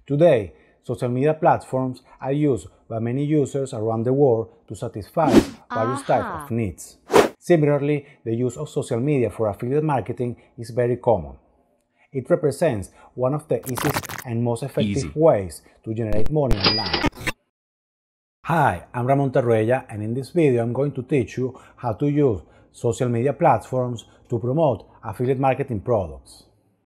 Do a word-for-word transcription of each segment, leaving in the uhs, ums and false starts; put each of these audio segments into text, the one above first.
Today, social media platforms are used by many users around the world to satisfy various types of needs. Similarly, the use of social media for affiliate marketing is very common. It represents one of the easiest and most effective Easy. ways to generate money online. Hi, I'm Ramon Tarruella, and in this video I'm going to teach you how to use social media platforms to promote affiliate marketing products.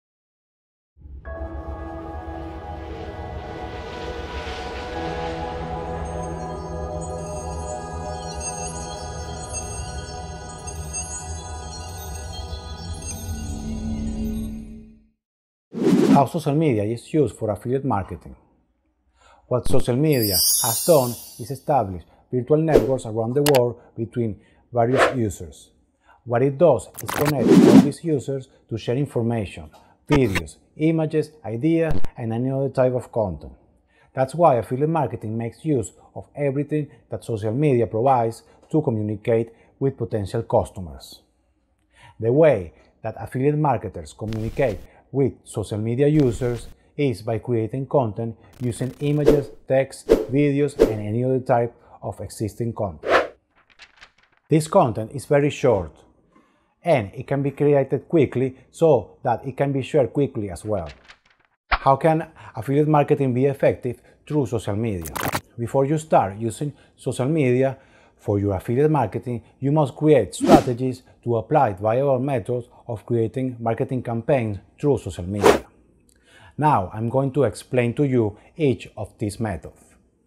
How social media is used for affiliate marketing. What social media has done is establish virtual networks around the world between various users. What it does is connect all these users to share information, videos, images, ideas, and any other type of content. That's why affiliate marketing makes use of everything that social media provides to communicate with potential customers. The way that affiliate marketers communicate with social media users is by creating content using images, text, videos, and any other type of existing content. This content is very short, and it can be created quickly so that it can be shared quickly as well. How can affiliate marketing be effective through social media? Before you start using social media for your affiliate marketing, you must create strategies to apply viable methods of creating marketing campaigns through social media. Now, I'm going to explain to you each of these methods.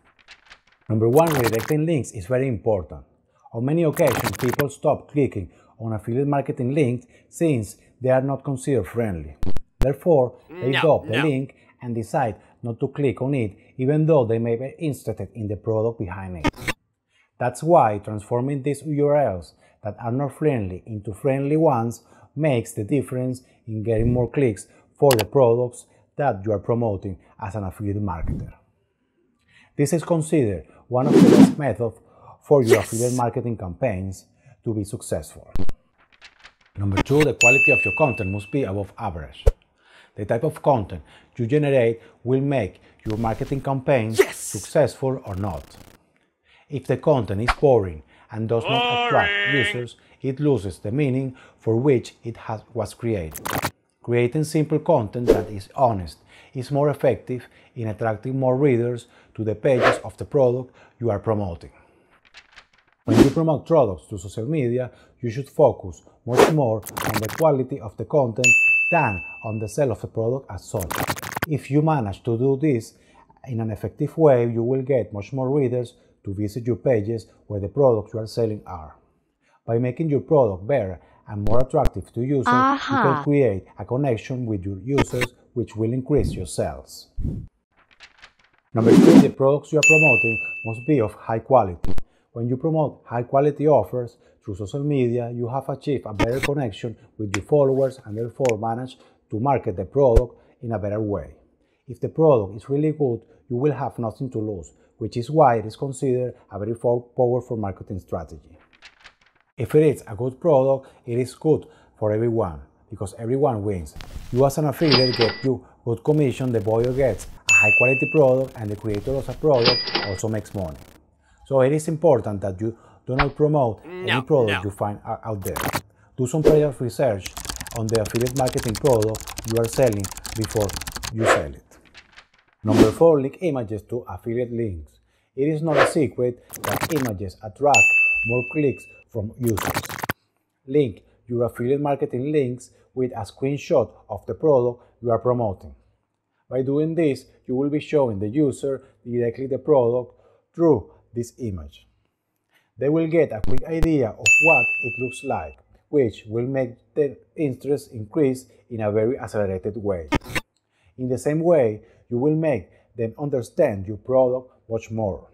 Number one, redirecting links is very important. On many occasions, people stop clicking on affiliate marketing links since they are not considered friendly. Therefore, they No, drop the no. link and decide not to click on it, even though they may be interested in the product behind it. That's why transforming these U R Ls that are not friendly into friendly ones makes the difference in getting more clicks for the products that you are promoting as an affiliate marketer. This is considered one of the best methods for your Yes. affiliate marketing campaigns to be successful. Number two, the quality of your content must be above average. The type of content you generate will make your marketing campaigns Yes. successful or not. If the content is boring and does not attract Boring. users, it loses the meaning for which it has, was created. Creating simple content that is honest is more effective in attracting more readers to the pages of the product you are promoting. When you promote products to social media, you should focus much more on the quality of the content than on the sale of the product as such. If you manage to do this in an effective way, you will get much more readers to visit your pages where the products you are selling are. By making your product better and more attractive to users, Uh-huh. you can create a connection with your users, which will increase your sales. Number three, the products you are promoting must be of high quality. When you promote high quality offers through social media, you have achieved a better connection with your followers and therefore manage to market the product in a better way. If the product is really good, you will have nothing to lose, which is why it is considered a very powerful marketing strategy. If it is a good product, it is good for everyone, because everyone wins. You as an affiliate get you good commission, the buyer gets a high quality product, and the creator of a product also makes money. So it is important that you do not promote No, any product no. you find out there. Do some prior research on the affiliate marketing product you are selling before you sell it. Number four, link images to affiliate links. It is not a secret that images attract more clicks from users. Link your affiliate marketing links with a screenshot of the product you are promoting. By doing this, you will be showing the user directly the product through this image. They will get a quick idea of what it looks like, which will make their interest increase in a very accelerated way. In the same way, you will make them understand your product much more.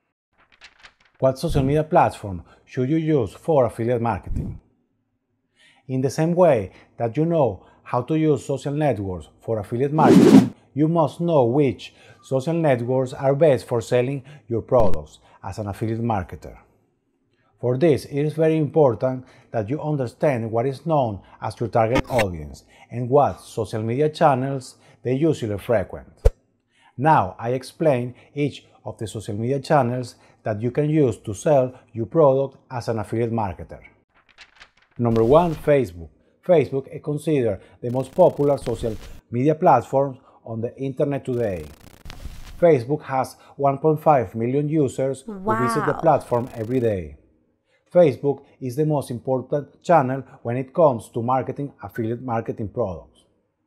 What social media platform should you use for affiliate marketing? In the same way that you know how to use social networks for affiliate marketing, you must know which social networks are best for selling your products as an affiliate marketer. For this, it is very important that you understand what is known as your target audience and what social media channels they usually frequent. Now I explain each of the social media channels that you can use to sell your product as an affiliate marketer. Number one, Facebook. Facebook is considered the most popular social media platform on the internet today. Facebook has one point five million users Wow. who visit the platform every day. Facebook is the most important channel when it comes to marketing affiliate marketing products.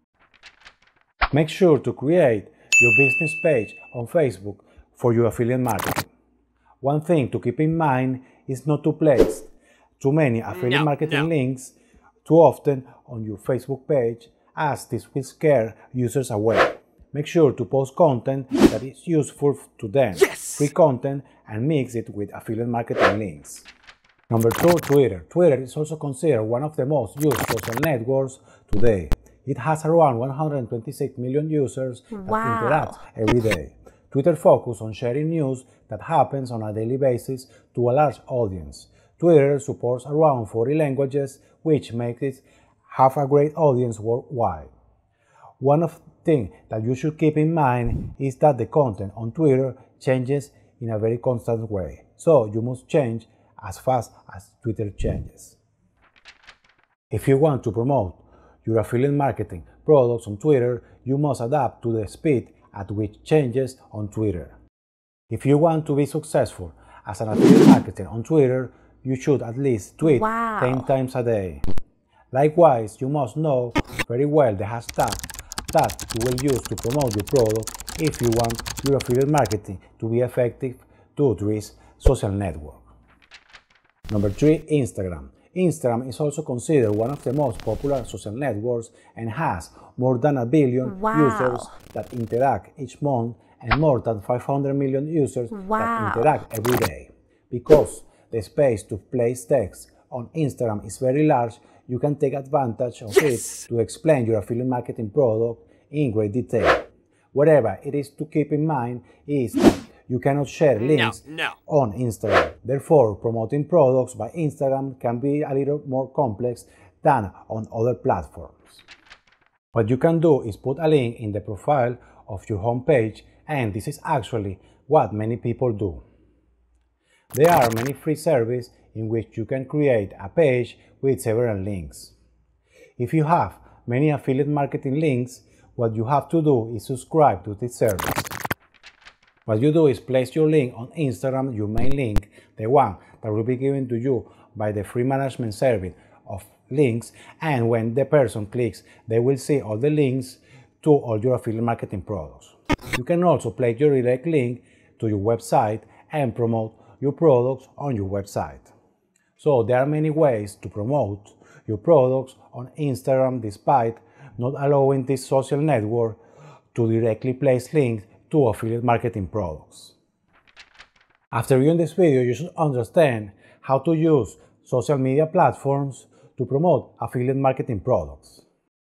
Make sure to create your business page on Facebook for your affiliate marketing. One thing to keep in mind is not to place too many affiliate No, marketing no. links too often on your Facebook page, as this will scare users away. Make sure to post content that is useful to them, Yes! free content, and mix it with affiliate marketing links. Number two, Twitter. Twitter is also considered one of the most used social networks today. It has around one hundred twenty-six million users that Wow. interact every day. Twitter focuses on sharing news that happens on a daily basis to a large audience. Twitter supports around forty languages, which makes it have a great audience worldwide. One of the things that you should keep in mind is that the content on Twitter changes in a very constant way, so you must change as fast as Twitter changes. If you want to promote your affiliate marketing products on Twitter, you must adapt to the speed at which changes on Twitter. If you want to be successful as an affiliate marketer on Twitter, you should at least tweet Wow. ten times a day. Likewise, you must know very well the hashtag that you will use to promote your product if you want your affiliate marketing to be effective to this social network. Number three, Instagram. Instagram is also considered one of the most popular social networks and has more than a billion Wow. users that interact each month and more than five hundred million users Wow. that interact every day. Because the space to place text on Instagram is very large, you can take advantage of Yes. it to explain your affiliate marketing product in great detail. Whatever it is to keep in mind is that you cannot share links No, no. on Instagram. Therefore, promoting products by Instagram can be a little more complex than on other platforms. What you can do is put a link in the profile of your homepage, and this is actually what many people do. There are many free services in which you can create a page with several links. If you have many affiliate marketing links, what you have to do is subscribe to this service. What you do is place your link on Instagram, your main link, the one that will be given to you by the free management service of links, and when the person clicks, they will see all the links to all your affiliate marketing products. You can also place your direct link to your website and promote your products on your website. So there are many ways to promote your products on Instagram despite not allowing this social network to directly place links to affiliate marketing products. After viewing this video, you should understand how to use social media platforms to promote affiliate marketing products.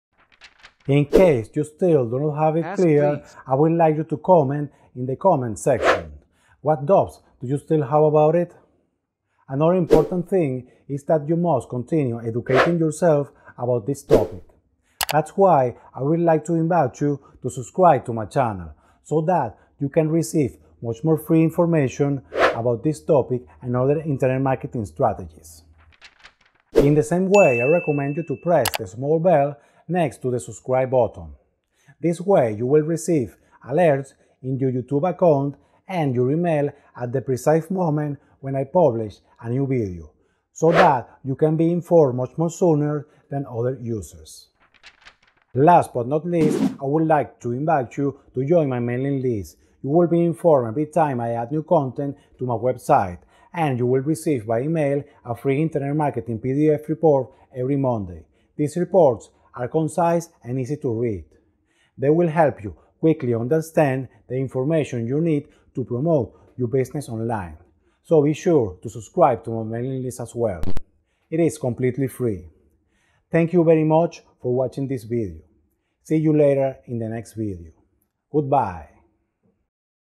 In case you still do not have it Ask clear, please. I would like you to comment in the comment section. What doubts do you still have about it? Another important thing is that you must continue educating yourself about this topic. That's why I would like to invite you to subscribe to my channel so that you can receive much more free information about this topic and other internet marketing strategies. In the same way, I recommend you to press the small bell next to the subscribe button. This way you will receive alerts in your YouTube account and your email at the precise moment when I publish a new video, so that you can be informed much more sooner than other users. Last but not least, I would like to invite you to join my mailing list. You will be informed every time I add new content to my website, and you will receive by email a free internet marketing P D F report every Monday. These reports are concise and easy to read. They will help you quickly understand the information you need to promote your business online. So be sure to subscribe to my mailing list as well. It is completely free. Thank you very much for watching this video. See you later in the next video. Goodbye.